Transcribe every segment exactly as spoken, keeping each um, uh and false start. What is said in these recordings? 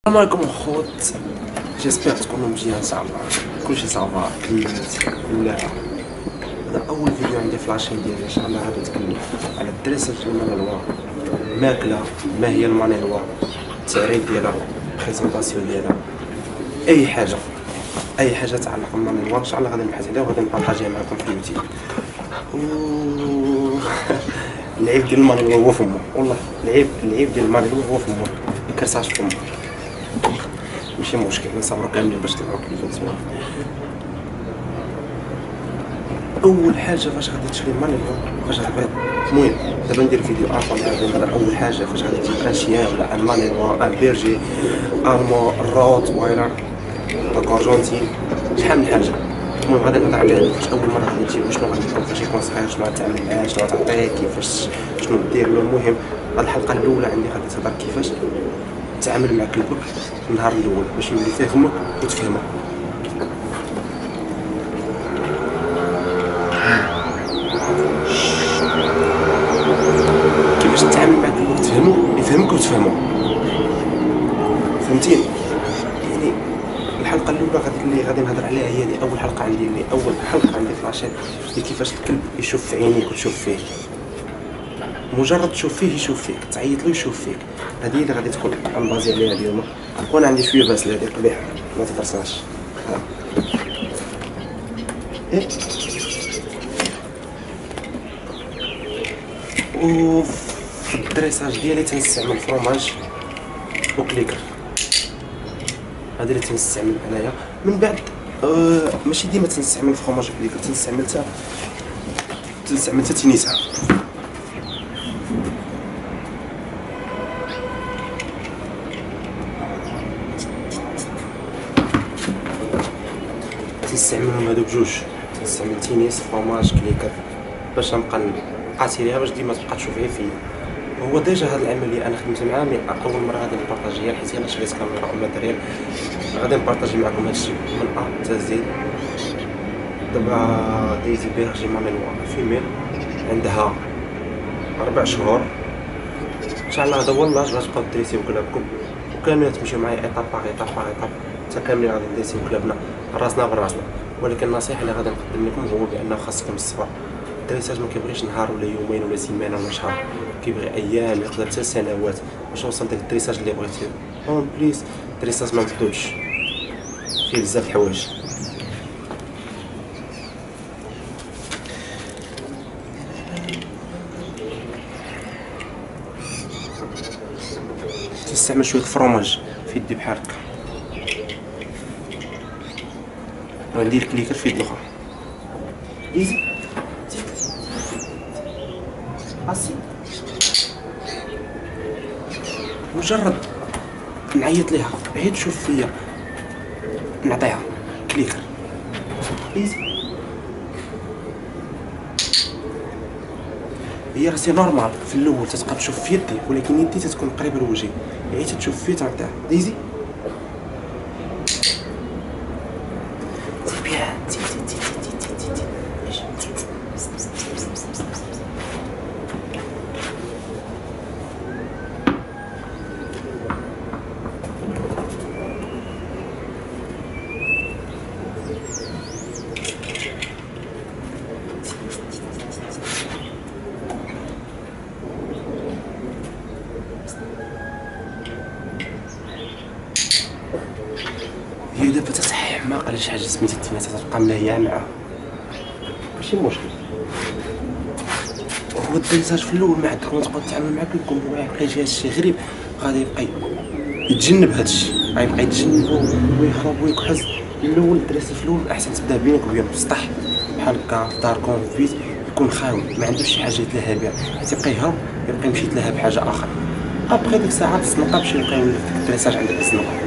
السلام عليكم الخوت، جيسبيغ تكونوا مزيان ان شاء الله، كلشي صافا كليت ولا. هذا اول فيديو عندي في لاشين ديالي ان شاء الله. غادي نتكلم على الدراسه في المانيلوا، الماكله، ما هي المانيلوا، التعريف ديالها، بريزونطاسيون ديالها، اي حاجه اي حاجه تعلق بالمانيلوا ان شاء الله غادي نبحث عليها وغادي نبارطاجيها معكم في اليوتيوب. العيب ديال المانيلوا هو فمو، والله العيب العيب ديال المانيلوا هو فمو، مكرساش فمو. ماشي مشكل، نصبروا كاملين باش تلعبوا كليفات زوين. اول حاجه فاش غادي تشري المانيلوا فاش غادي المهم دابا ندير فيديو اخر على اول حاجه فاش غادي تجيب ان شيان ولا ان مانيلوا ان بيرجي المو روت وايلر داك ارجنتين، شحال من حاجه. المهم غادي نهضر عليها فاش اول مره غادي تجيب، شنو غادي تكون فاش يكون صغير، شنو غتعمل معاه، شنو غتعطيه، كيفاش شنو دير له. المهم هاد الحلقه الاولى عندي غادي تهضر كيفاش تعامل مع كلبك النهار الاول باش يولي فاهمك وتفهمك. كيفاش تتعامل مع كلبك تفهمو يفهمك وتفهمو، فهمتيني؟ يعني الحلقه الاولى غادي اللي غادي نهضر عليها هي اللي اول حلقه عندي، اللي اول حلقه عندي في لاشين، اللي كيفاش الكلب يشوف في عينيك وتشوف فيه. مجرد تشوف فيه يشوف فيك، تعيط له يشوف فيك. هذه اللي غادي تكون نبازي عليها اليوم. وانا عندي شويه باس لهذه قبيح ما تدرسناش. إيه؟ وفي الدريساج ديالي تنستعمل فروماج وكليكر، هذا اللي تنستعمل انايا. من بعد آه ماشي ديما تنستعمل فروماج وكليكر، تنستعمل حتى تنستعمل حتى تينيسا. تنستعملهم هادوك جوج، تنستعمل تينيس فروماج كليكر باش نبقى قاسي ليها باش ديما تبقى تشوف غير فيا. هو ديجا هاد العمليه انا خدمت معاه، مي اول مره غادي نبارطاجيها حيت انا شريت كاميرا وماتريال. غادي نبارطاجي معكم هادشي من ا حتى زد. دابا ديتي بيرجي مانيلوا فيميل عندها ربع شهور ان شاء الله. هذا هو اللاج باش تبقاو تدريسيو كلابكم، وكاملين تمشيو معايا ايطاب باغ ايطاب باغ ايطاب حتى كاملين غادي ندريسيو كلابنا راسنا براسنا. ولكن النصيحه اللي غادي نقدم لكم هو بانه خاصكم الصبر. الدريساج ما كيبغيش نهار ولا يومين ولا سيمانه ولا شهر، كيبغي ايام، يقدر حتى سنوات باش نوصل داك الدريساج اللي بغيتي. اون بليس الدريساج ما محدودش، فيه بزاف الحوايج. تستعمل شويه فروماج في يدي بحال هكا، وندير الكليكر في يد الاخرى. ايزي اسي مجرد نعيط ليها عيد شوف فيا نعطيها كليكر ايزي. هي راسي نورمال في الاول تتبقى تشوف في يدي، ولكن يدي تتكون قريبه لوجهي، عيد تشوف فيا تنعطيها ايزي. هي دابا تصحيح ما قالش حاجه سميتها التينيس، تبقى ملاهيه معاه ماشي مشكل. هو الدريساج في الاول ما عندك ما تبقى تتعامل معاه كلكم، هو يبقى يجي هادشي غريب، غادي يبقى يتجنب هادشي، غيبقى يتجنبو ويهرب ويكحز. الاول الدريساج في الاول احسن تبدا بينك وبين السطح بحال هكا في داركم في البيت، يكون خاوي ما عندوش شي حاجه يتلهى بها، حيت يبقى يهرب يبقى يمشي يتلهى بحاجه اخرى. ابخي ديك الساعه الزنقه باش يبقى يولي ديك الدريساج عندك الزنقه.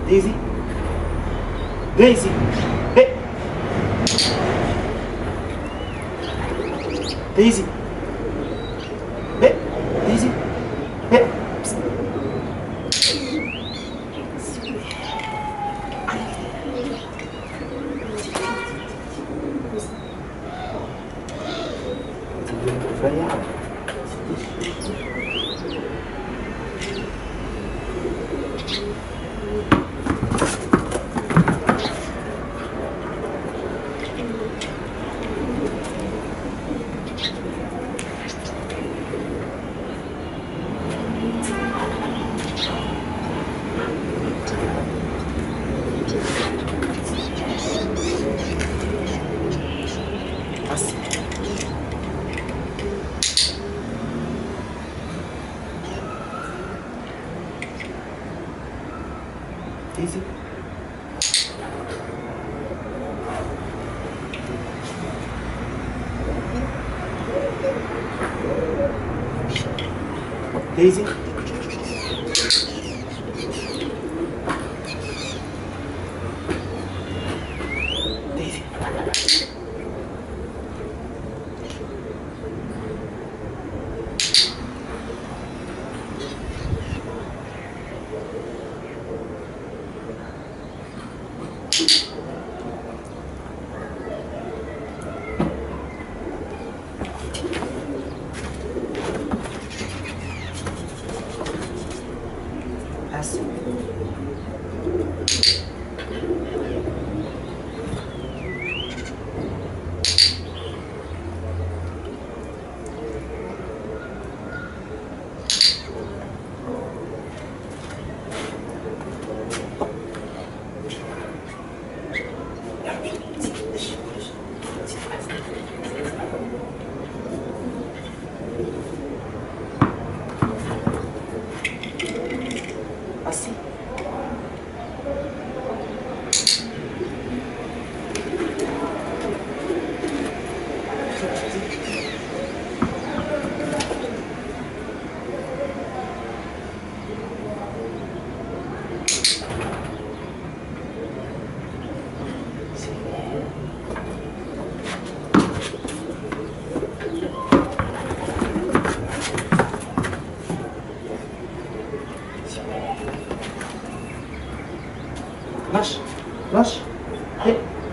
دايزي دايزي إيه. دايزي إيه. دايزي إيه. رفيعة دايزي دايزي دايزي بس أصي لاش لاش هي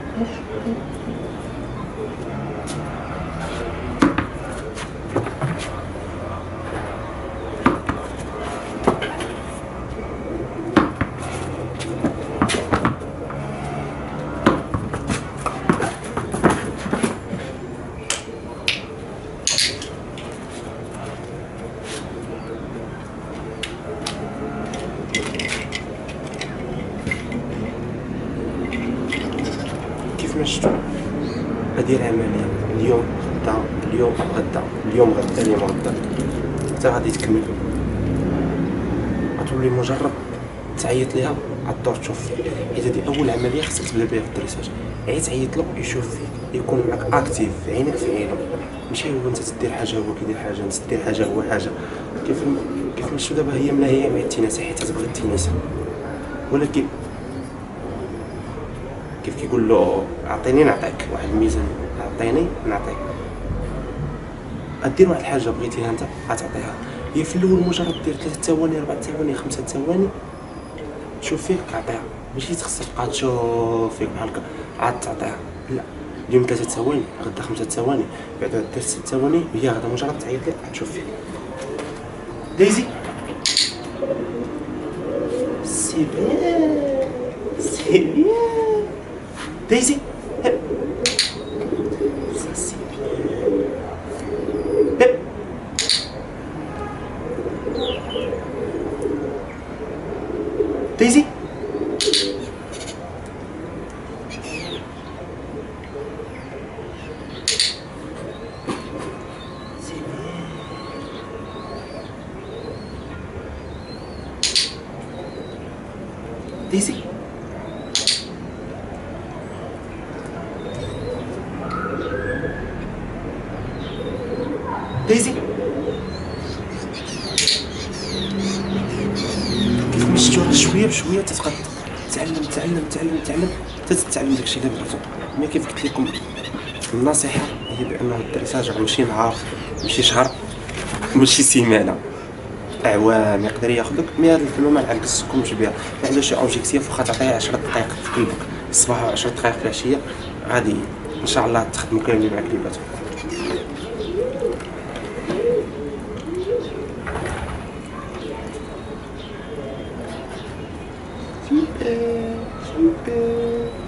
كيف ما شفتوا هذه العملية اليوم غدا اليوم غدا اليوم غدا اليوم غدا حتى غادي تكمل، غتولي مجرد تعيط ليها غدور تشوف فيك، حيت هذه أول عملية خصك تبدا بها في الدريساج. عي تعيط له يشوف فيك، يكون معك اكتيف عينك في عينه، ماشي هو انت تدير حاجة هو كيدير حاجة، انت تدير حاجة هو حاجة. كيف كيف ما شفتوا دابا هي ملاهية مع التناسة حيت تبغي التناسة، ولكن كيف كيقول له اعطيني نعطيك واحد الميزان، اعطيني نعطيك، غدير واحد الحاجه بغيتيها انت غتعطيها. هي في الاول مجرد دير ثلاث ثواني اربع ثواني خمسة ثواني تشوف فيك عطيها، ماشي تخسر تبقى تشوف فيك بحال هكا عاد تعطيها، لا اليوم ثلاثة ثواني غدا خمسة ثواني بعد دير ست ثواني، هي غدا مجرد تعيط لك تشوف فيك. دايزي سي بيان سي بيان دايزي هب سي هب دايزي دايزي دايزي كيف مشيتو شويه بشويه تتقد تعلم تعلم تعلم تعلم حتى تتعلم داكشي اللي بغيتو. ملي كيف قلت لكم النصيحه هي بانه الدري ترجع ماشي نهار ماشي شهر ماشي سيمانه، اعوام يقدر ياخذك. مي هاد الكلمه ما نعكسكمش بها، ما عندوش شي اوبجيكتيف واخا تعطيها عشرة دقائق في قلبك الصباح و10 دقائق في العشيه غادي ان شاء الله تخدموا كاملين مع كليباتهم. Super, super.